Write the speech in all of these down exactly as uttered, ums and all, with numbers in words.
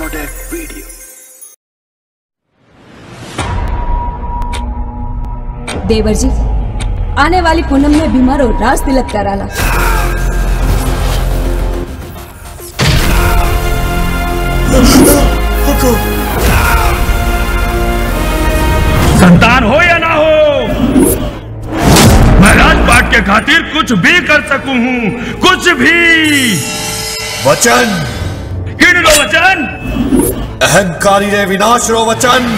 Product video. देवर जी, आने वाली पूनम में बीमारो रास तिलक कराला। संतान हो या ना हो, मैं राजपाट के खातिर कुछ भी कर सकूं हूं, कुछ भी। वचन किन रो वचन, अहंकारी रे विनाश रो वचन।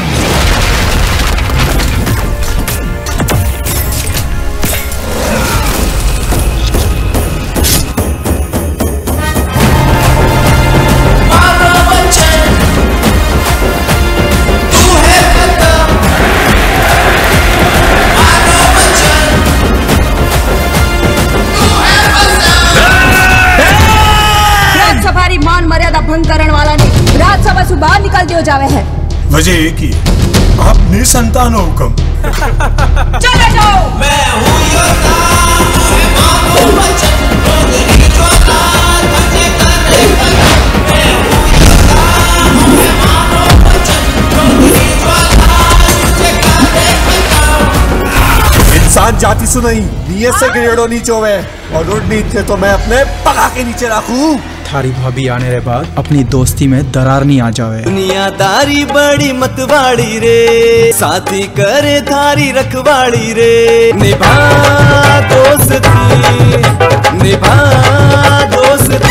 मर्यादा भंग करने वाला ने राजसभा से बाहर निकाल दियो जावे है। वजह एक ही, आप निसंतान हो हुक्म। चले जाओ। मैं हूँ योद्धा, मैं मांगू वचन, रोगनी ज्वाला तुझे करने लगा। मैं हूँ योद्धा, मैं मांगू वचन, रोगनी ज्वाला तुझे करने लगा। इंसान जाति सुनाई नीयत से गिरेड़ो नीचे हुए और उड़नीत के तो मैं अपने पगा के नीचे रखूं। थारी भाभी आने के बाद अपनी दोस्ती में दरार नहीं आ जावे। दुनियादारी बड़ी मतवाड़ी रे, साथी करे थारी रखवाड़ी रे। निभा दोस्ती, निभा दोस्ती।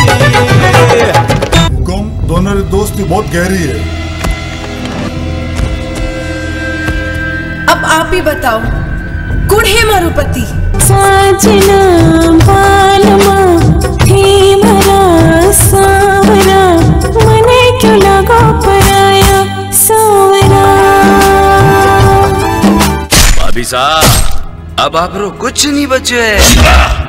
गुम दोनों की दोस्ती बहुत गहरी है। अब आप ही बताओ, कौन है मारो पति? साजना बालमा थी मरा सावरा, मने क्यों लगा पराया सावरा। भाभी साहब, अब आप रो कुछ नहीं बचे।